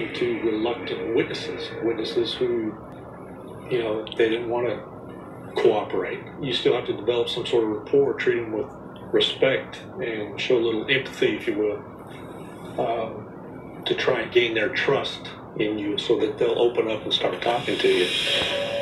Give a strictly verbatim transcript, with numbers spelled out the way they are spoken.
talking to reluctant witnesses, witnesses who, you know, they didn't want to cooperate. You still have to develop some sort of rapport, treat them with respect, and show a little empathy, if you will, um, to try and gain their trust in you so that they'll open up and start talking to you.